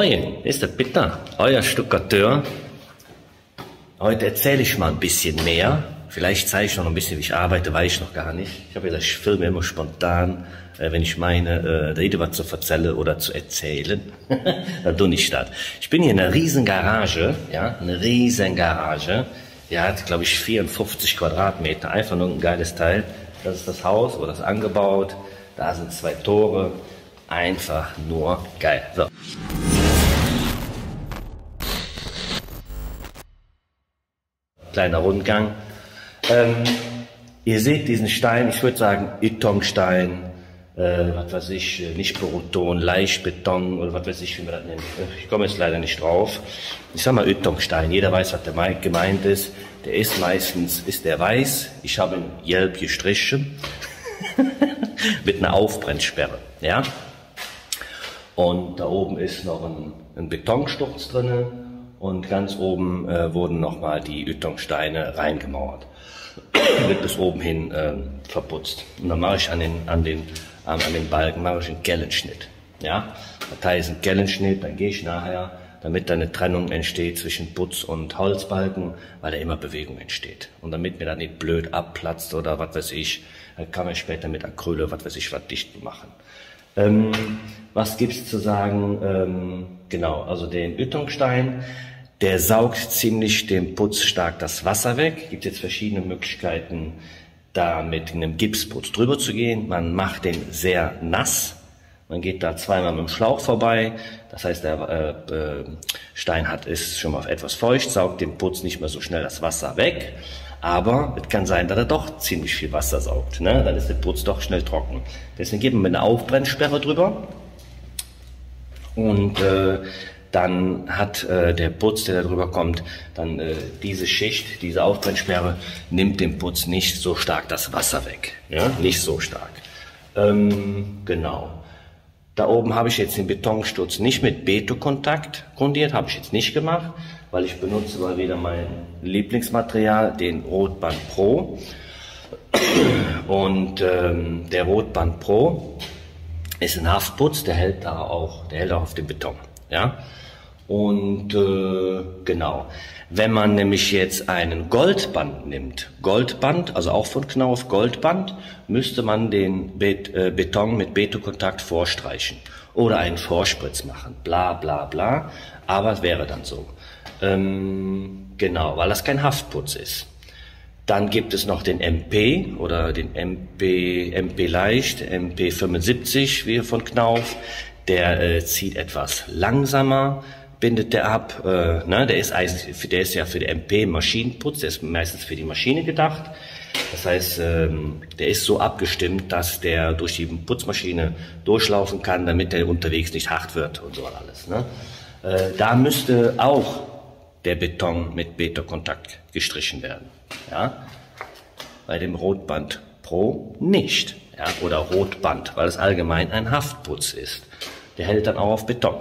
Moin, ist das Bitter, euer Stuckateur. Heute erzähle ich mal ein bisschen mehr. Vielleicht zeige ich noch ein bisschen, wie ich arbeite, weiß ich noch gar nicht. Ich habe gesagt, ich filme immer spontan, wenn ich meine, rede was zu erzählen oder zu erzählen. Dann tue ich das. Ich bin hier in einer riesen Garage, ja, eine riesen Garage. Die hat, glaube ich, 54 Quadratmeter, einfach nur ein geiles Teil. Das ist das Haus, wo das angebaut. Da sind 2 Tore. Einfach nur geil. So. Kleiner Rundgang. Ihr seht diesen Stein, ich würde sagen Ytongstein, was weiß ich, nicht Poroton, Leichtbeton oder was weiß ich, wie man das nennt. Ich komme jetzt leider nicht drauf. Ich sag mal Ytongstein, jeder weiß, was der gemeint ist. Der ist meistens, der weiß, ich habe ihn gelb gestrichen mit einer Aufbrennsperre, ja. Und da oben ist noch ein Betonsturz drinne und ganz oben wurden nochmal die Ytongsteine reingemauert. Wird bis oben hin verputzt. Und dann mache ich an den Balken mache ich einen Gellenschnitt. Ja? Das heißt einen Gellenschnitt, dann gehe ich nachher, damit da eine Trennung entsteht zwischen Putz und Holzbalken, weil da immer Bewegung entsteht. Und damit mir dann nicht blöd abplatzt oder was weiß ich, kann man später mit Acryl oder was weiß ich was dicht machen. Was gibt's zu sagen? Genau, also den Ytongstein, der saugt ziemlich dem Putz stark das Wasser weg. Gibt jetzt verschiedene Möglichkeiten, da mit einem Gipsputz drüber zu gehen. Man macht den sehr nass. Man geht da zweimal mit dem Schlauch vorbei. Das heißt, der Stein ist schon mal etwas feucht, saugt dem Putz nicht mehr so schnell das Wasser weg. Aber es kann sein, dass er doch ziemlich viel Wasser saugt. Ne? Dann ist der Putz doch schnell trocken. Deswegen geben wir eine Aufbrennsperre drüber. Und dann hat der Putz, der da drüber kommt, dann diese Schicht, diese Aufbrennsperre, nimmt dem Putz nicht so stark das Wasser weg. Ja? Nicht so stark. Genau. Da oben habe ich jetzt den Betonsturz nicht mit Beto-Kontakt grundiert, habe ich jetzt nicht gemacht, weil ich benutze mal wieder mein Lieblingsmaterial, den Rotband Pro. Und der Rotband Pro ist ein Haftputz, der hält auch auf dem Beton. Ja? Und genau, wenn man nämlich jetzt einen Goldband nimmt, Goldband, also auch von Knauf Goldband, müsste man den Beton mit Beto-Kontakt vorstreichen oder einen Vorspritz machen, bla bla bla, aber es wäre dann so. Genau, weil das kein Haftputz ist. Dann gibt es noch den MP oder den MP Leicht, MP 75, wie von Knauf. Der zieht etwas langsamer, bindet der ab. Ne? Der ist ja für den MP Maschinenputz, der ist meistens für die Maschine gedacht. Das heißt, der ist so abgestimmt, dass der durch die Putzmaschine durchlaufen kann, damit der unterwegs nicht hart wird und so alles. Ne? Da müsste auch der Beton mit Beto-Kontakt gestrichen werden. Ja? Bei dem Rotband Pro nicht. Ja? Oder Rotband, weil es allgemein ein Haftputz ist. Der hält dann auch auf Beton.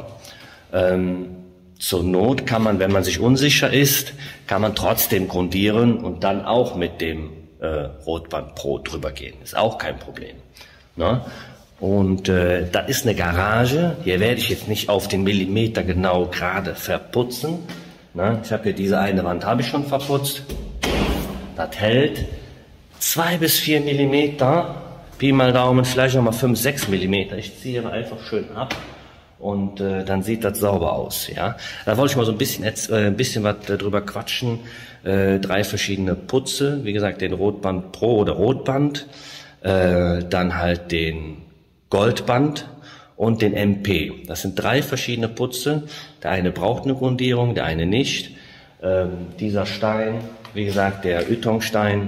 Zur Not kann man, wenn man sich unsicher ist, kann man trotzdem grundieren und dann auch mit dem Rotband Pro drüber gehen. Ist auch kein Problem. Ne? Und da ist eine Garage. Hier werde ich jetzt nicht auf den Millimeter genau gerade verputzen. Ne? Ich habe hier diese eine Wand habe ich schon verputzt. Das hält 2 bis 4 Millimeter. Pi mal Daumen, vielleicht nochmal 5, 6 Millimeter. Ich ziehe einfach schön ab und dann sieht das sauber aus. Ja? Da wollte ich mal so ein bisschen was drüber quatschen. 3 verschiedene Putze, wie gesagt, den Rotband Pro oder Rotband, dann halt den Goldband und den MP. Das sind 3 verschiedene Putze. Der eine braucht eine Grundierung, der eine nicht. Dieser Stein, wie gesagt, der Ytongstein,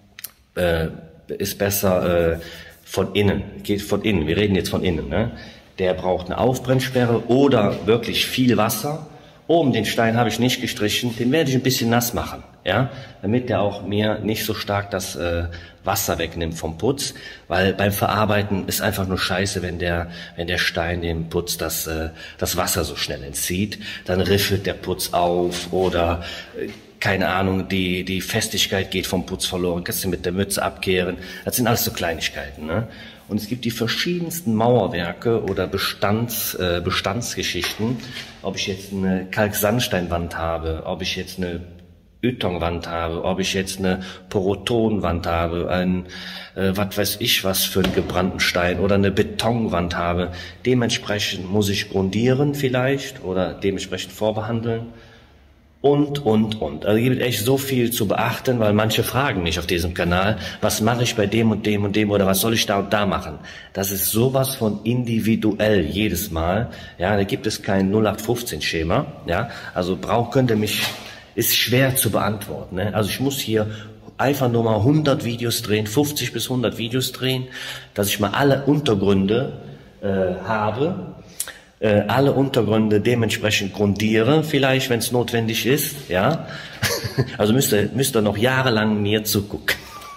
ist besser von innen, geht von innen, wir reden jetzt von innen. Ne? Der braucht eine Aufbrennsperre oder wirklich viel Wasser. Oben den Stein habe ich nicht gestrichen, den werde ich ein bisschen nass machen, ja, damit der auch mir nicht so stark das Wasser wegnimmt vom Putz, weil beim Verarbeiten ist einfach nur scheiße, wenn der Stein dem Putz das Wasser so schnell entzieht, dann riffelt der Putz auf oder keine Ahnung, die Festigkeit geht vom Putz verloren, kannst du mit der Mütze abkehren, das sind alles so Kleinigkeiten, ne? Und es gibt die verschiedensten Mauerwerke oder Bestandsgeschichten. Ob ich jetzt eine Kalksandsteinwand habe, ob ich jetzt eine Betonwand habe, ob ich jetzt eine Porotonwand habe, was weiß ich was für einen gebrannten Stein oder eine Betonwand habe. Dementsprechend muss ich grundieren vielleicht oder dementsprechend vorbehandeln und. Also es gibt echt so viel zu beachten, weil manche fragen mich auf diesem Kanal, was mache ich bei dem und dem und dem oder was soll ich da und da machen. Das ist sowas von individuell jedes Mal. Ja, da gibt es kein 0815-Schema. Ja, also ist schwer zu beantworten. Ne? Also ich muss hier einfach nur mal 100 Videos drehen, 50 bis 100 Videos drehen, dass ich mal alle Untergründe habe, alle Untergründe dementsprechend grundiere, vielleicht, wenn es notwendig ist. Ja, also müsst ihr noch jahrelang mir zugucken.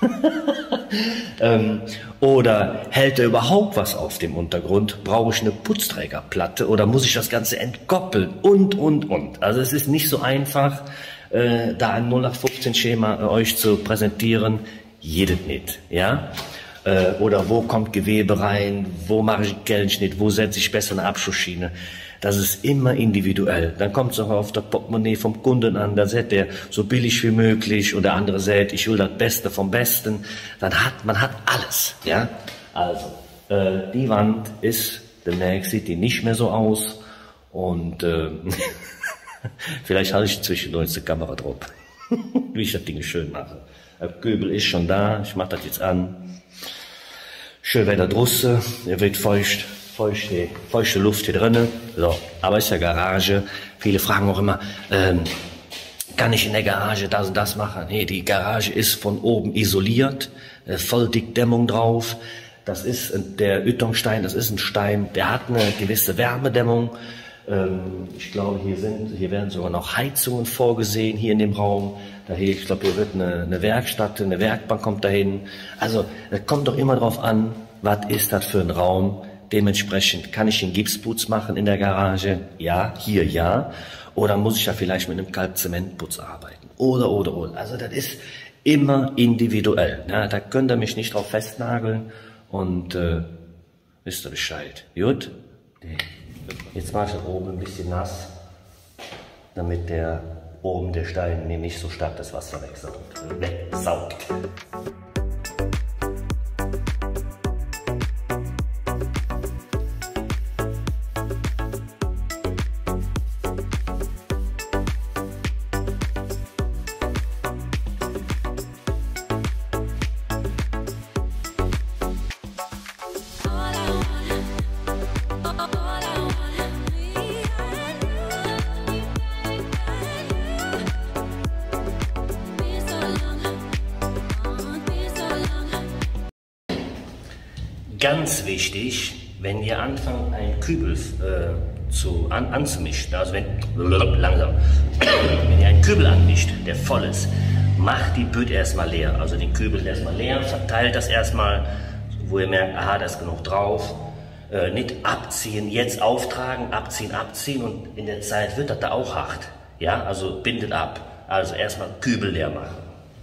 Oder hält da überhaupt was auf dem Untergrund? Brauche ich eine Putzträgerplatte oder muss ich das Ganze entkoppeln? Und. Also es ist nicht so einfach, da ein 0815-Schema euch zu präsentieren. Jedes nicht, ja? Oder wo kommt Gewebe rein? Wo mache ich einen Kellenschnitt? Wo setze ich besser eine Abschussschiene? Das ist immer individuell. Dann kommt es auch auf das Portemonnaie vom Kunden an. Da sagt er so billig wie möglich und der andere sagt, ich will das Beste vom Besten. Man hat alles, ja. Also, die Wand sieht die nicht mehr so aus und vielleicht halte ich zwischendurch die Kamera drauf, wie ich das Ding schön mache. Der Kübel ist schon da, ich mache das jetzt an. Schön Wetter draussen, er wird feuchte Luft hier drinnen. So, aber ist ja Garage. Viele fragen auch immer, kann ich in der Garage das und das machen? Nee, die Garage ist von oben isoliert, voll dick Dämmung drauf. Das ist der Ytongstein, das ist ein Stein, der hat eine gewisse Wärmedämmung. Ich glaube, hier werden sogar noch Heizungen vorgesehen, hier in dem Raum. Ich glaube, hier wird eine Werkstatt, eine Werkbank kommt dahin. Also, es kommt doch immer drauf an, was ist das für ein Raum. Dementsprechend kann ich den Gipsputz machen in der Garage? Ja, hier ja. Oder muss ich ja vielleicht mit einem Kalkzementputz arbeiten? Oder. Also, das ist immer individuell. Ja, da könnt ihr mich nicht drauf festnageln und wisst ihr Bescheid. Gut? Jetzt mache ich das oben ein bisschen nass, damit der Stein nicht so stark das Wasser wegsaugt. Ganz wichtig, wenn ihr anfangt, einen Kübel anzumischen, also wenn ihr einen Kübel anmischt, der voll ist, macht die Bütt erstmal leer, also den Kübel erstmal leer, verteilt das erstmal, wo ihr merkt, aha, da ist genug drauf. Nicht abziehen, jetzt auftragen, abziehen und in der Zeit wird das da auch hart. Ja, also bindet ab. Also erstmal Kübel leer machen.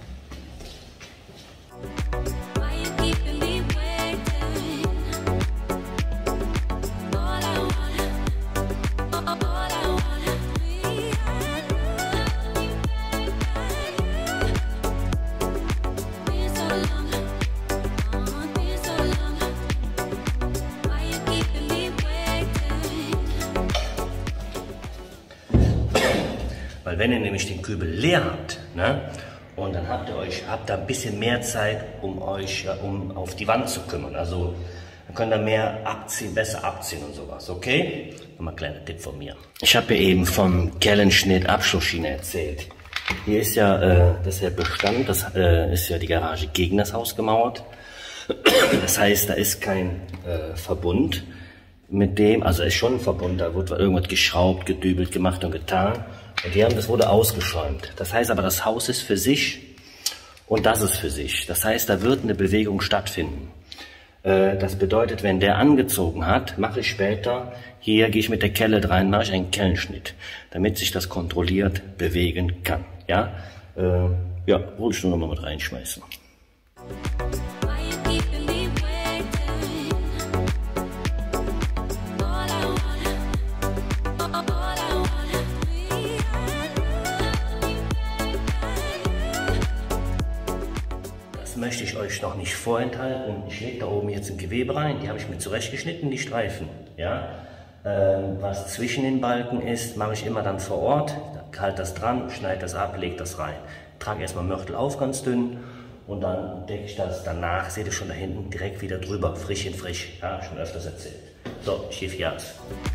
Weil wenn ihr nämlich den Kübel leer habt, ne, und dann habt ihr ein bisschen mehr Zeit, um auf die Wand zu kümmern. Also dann könnt ihr mehr abziehen, besser abziehen und sowas, okay? Nochmal ein kleiner Tipp von mir. Ich habe ja eben vom Kellenschnitt Abschussschiene erzählt. Hier ist ja, das ist ja Bestand, das ist ja die Garage gegen das Haus gemauert. Das heißt, da ist kein Verbund mit dem, also ist schon ein Verbund, da wird irgendwas geschraubt, gedübelt, gemacht und getan. Und das wurde ausgeschäumt. Das heißt aber, das Haus ist für sich und das ist für sich. Das heißt, da wird eine Bewegung stattfinden. Das bedeutet, wenn der angezogen hat, mache ich später, hier gehe ich mit der Kelle rein, mache ich einen Kellenschnitt, damit sich das kontrolliert bewegen kann. Ja, wollte ich nur noch mal mit reinschmeißen. möchte ich euch noch nicht vorenthalten. Ich lege da oben jetzt ein Gewebe rein, die habe ich mir zurechtgeschnitten, die Streifen. Ja? Was zwischen den Balken ist, mache ich immer dann vor Ort. Halte das dran, schneide das ab, lege das rein. Trage erstmal Mörtel auf, ganz dünn. Und dann decke ich das danach, seht ihr schon da hinten, direkt wieder drüber, frisch in frisch. Ja, schon öfters erzählt. So, ich gebe Gas.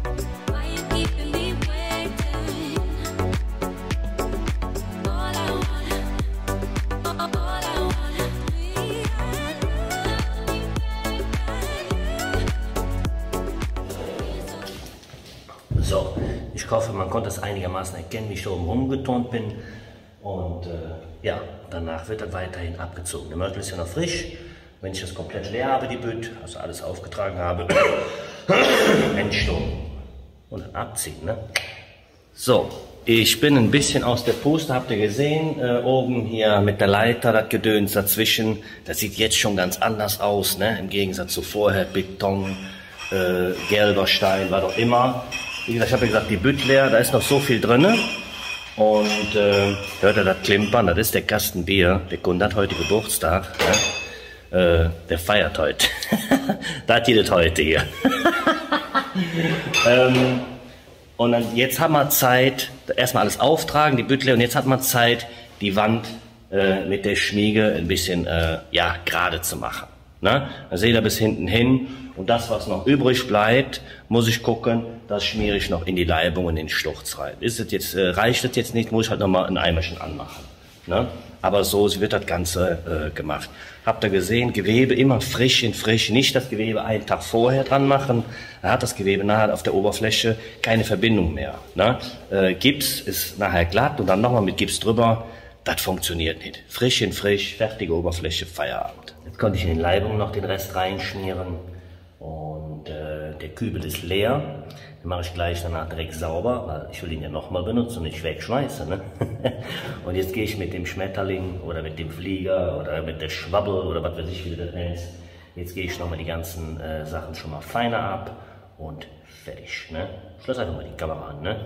So, ich hoffe, man konnte es einigermaßen erkennen, wie ich da oben rumgeturnt bin. Und ja, danach wird er weiterhin abgezogen. Der Mörtel ist ja noch frisch. Wenn ich das komplett leer habe, die Bütt, also alles aufgetragen habe, entstoßen und dann abziehen. Ne? So, ich bin ein bisschen aus der Puste, habt ihr gesehen, oben hier mit der Leiter, das Gedöns dazwischen. Das sieht jetzt schon ganz anders aus, ne? Im Gegensatz zu vorher, Beton, gelber Stein, war doch immer. Wie gesagt, ich habe ja gesagt, die Bütt leer, da ist noch so viel drin. Und hört ihr das Klimpern, das ist der Kasten Bier. Der Kunde hat heute Geburtstag. Ne? Der feiert heute. Da hat jedes heute hier. Und dann, jetzt haben wir Zeit, erstmal alles auftragen, die Büttle, und jetzt hat man Zeit, die Wand mit der Schmiege ein bisschen ja, gerade zu machen. Ne? Dann seht ihr bis hinten hin. Und das, was noch übrig bleibt, muss ich gucken, das schmiere ich noch in die Leibung und in den Sturz rein. Ist es jetzt, reicht das jetzt nicht, muss ich halt nochmal ein Eimerchen anmachen. Ne? Aber so wird das Ganze gemacht. Habt ihr gesehen, Gewebe immer frisch in frisch, nicht das Gewebe einen Tag vorher dran machen. Da hat das Gewebe nachher auf der Oberfläche keine Verbindung mehr. Ne? Gips ist nachher glatt und dann nochmal mit Gips drüber. Das funktioniert nicht. Frisch in frisch, fertige Oberfläche, Feierabend. Jetzt konnte ich in den Leibung noch den Rest reinschmieren. Und der Kübel ist leer. Den mache ich gleich danach direkt sauber, weil ich will ihn ja nochmal benutzen und nicht wegschmeißen. Ne? Und jetzt gehe ich mit dem Schmetterling oder mit dem Flieger oder mit der Schwabbel oder was weiß ich, wie du das nennst. Jetzt gehe ich nochmal die ganzen Sachen schon mal feiner ab und fertig. Ne? Schluss einfach mal die Kamera an. Ne?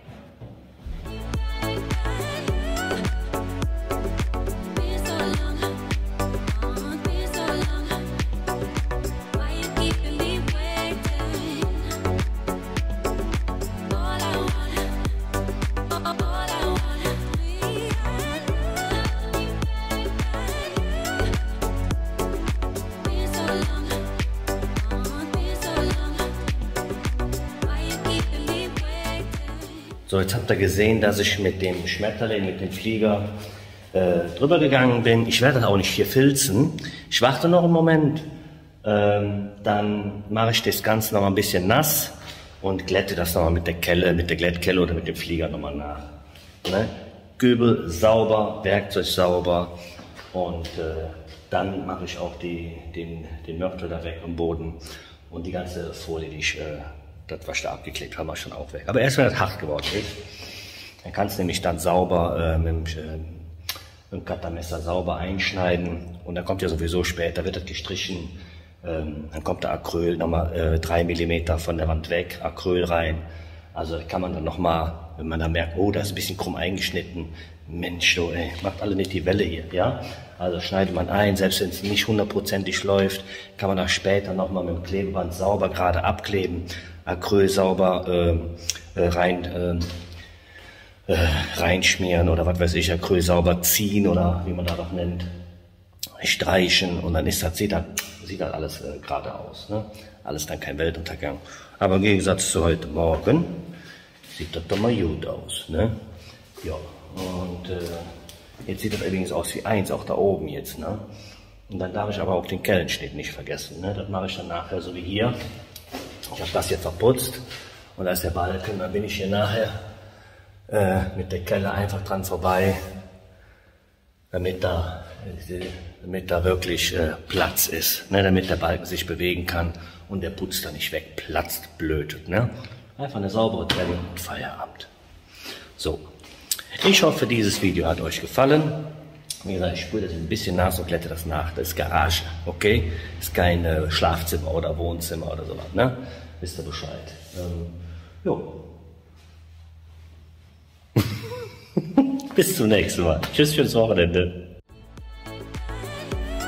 So, jetzt habt ihr gesehen, dass ich mit dem Schmetterling, mit dem Flieger drüber gegangen bin. Ich werde das auch nicht hier filzen. Ich warte noch einen Moment, dann mache ich das Ganze noch mal ein bisschen nass und glätte das noch mal mit der Kelle, mit der Glättkelle oder mit dem Flieger noch mal nach. Ne? Kübel sauber, Werkzeug sauber und dann mache ich auch den Mörtel da weg am Boden und die ganze Folie, die ich das, was da abgeklebt haben, wir schon auch weg. Aber erst wenn das hart geworden ist, dann kannst du nämlich dann sauber mit dem Cuttermesser sauber einschneiden. Und dann kommt ja sowieso später, wird das gestrichen. Dann kommt der Acryl nochmal 3 mm von der Wand weg, Acryl rein. Also kann man dann nochmal, wenn man dann merkt, oh, da ist ein bisschen krumm eingeschnitten. Mensch, du, ey, macht alle nicht die Welle hier, ja? Also schneidet man ein, selbst wenn es nicht hundertprozentig läuft, kann man da später nochmal mit dem Klebeband sauber gerade abkleben. Acryl sauber reinschmieren oder was weiß ich, Acryl sauber ziehen oder wie man das auch nennt, streichen und dann ist das, sieht das alles gerade aus. Ne? Alles dann kein Weltuntergang. Aber im Gegensatz zu heute Morgen sieht das doch mal gut aus. Ne? Ja, und jetzt sieht das übrigens aus wie eins, auch da oben jetzt. Ne? Und dann darf ich aber auch den Kellenschnitt nicht vergessen. Ne? Das mache ich dann nachher so wie hier. Ich habe das jetzt verputzt und da ist der Balken, dann bin ich hier nachher mit der Kelle einfach dran vorbei, damit da wirklich Platz ist, ne? Damit der Balken sich bewegen kann und der Putz da nicht wegplatzt, blöd. Ne? Einfach eine saubere Trennung und Feierabend. So, ich hoffe, dieses Video hat euch gefallen. Wie gesagt, ich spüre das ein bisschen nass und glätte das nach. Das ist Garage, okay? Ist kein Schlafzimmer oder Wohnzimmer oder sowas, ne? Wisst ihr Bescheid. Jo. Bis zum nächsten Mal. Tschüss, schönes Wochenende.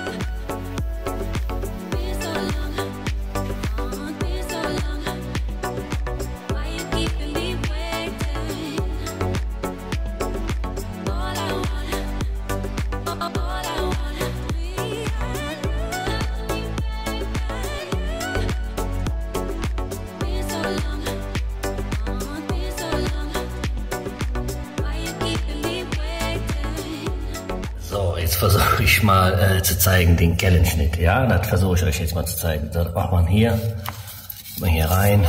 jetzt versuche ich mal zu zeigen den Kellenschnitt. Ja, das versuche ich euch jetzt mal zu zeigen. Das macht man hier. Mal hier rein.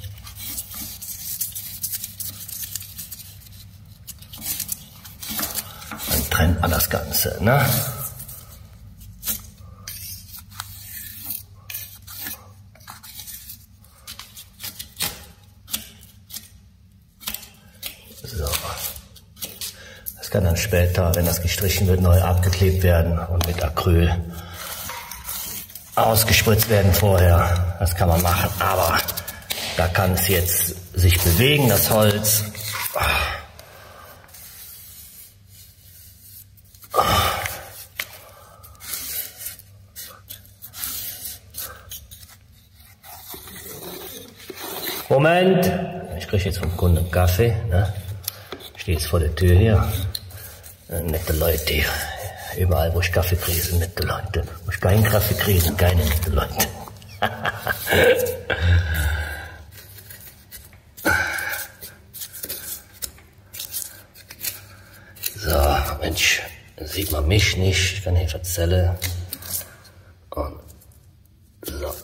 Dann trennt man das Ganze, ne? So. Das kann dann später, wenn das gestrichen wird, neu abgeklebt werden und mit Acryl ausgespritzt werden vorher. Das kann man machen, aber da kann es jetzt sich bewegen, das Holz. Moment, ich kriege jetzt vom Kunden einen Kaffee, ne? Ich stehe jetzt vor der Tür hier. Nette Leute hier. Überall, wo ich Kaffee kriege, sind nette Leute. Wo ich keinen Kaffee kriege, sind keine nette Leute. So, Mensch, sieht man mich nicht. Ich kann hier verzelle. Und so.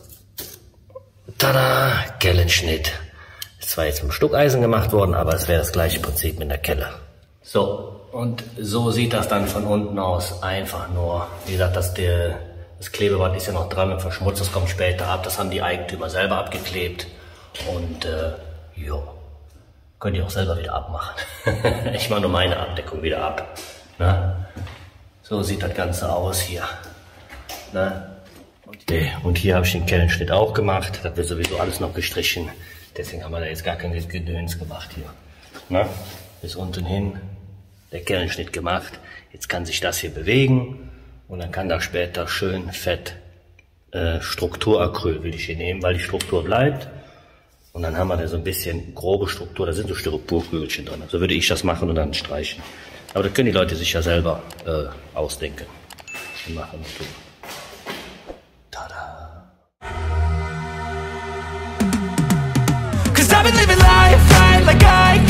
Tada! Kellenschnitt. Ist zwar jetzt mit dem Stuckeisen gemacht worden, aber es wäre das gleiche Prinzip mit der Kelle. So, und so sieht das dann von unten aus. Einfach nur, wie gesagt, das Klebeband ist ja noch dran und verschmutzt, das kommt später ab. Das haben die Eigentümer selber abgeklebt. Und jo, könnt ihr auch selber wieder abmachen. Ich mache nur meine Abdeckung wieder ab. Ne? So sieht das Ganze aus hier. Ne? Und hier habe ich den Kellenschnitt auch gemacht. Das wird sowieso alles noch gestrichen. Deswegen haben wir da jetzt gar kein Gedöns gemacht hier. Ne? Bis unten hin der Kellenschnitt gemacht. Jetzt kann sich das hier bewegen. Und dann kann da später schön fett Strukturacryl will ich hier nehmen, weil die Struktur bleibt. Und dann haben wir da so ein bisschen grobe Struktur. Da sind so Styroporkügelchen drin. So würde ich das machen und dann streichen. Aber das können die Leute sich ja selber ausdenken. Und machen und tun. I've been living life right like I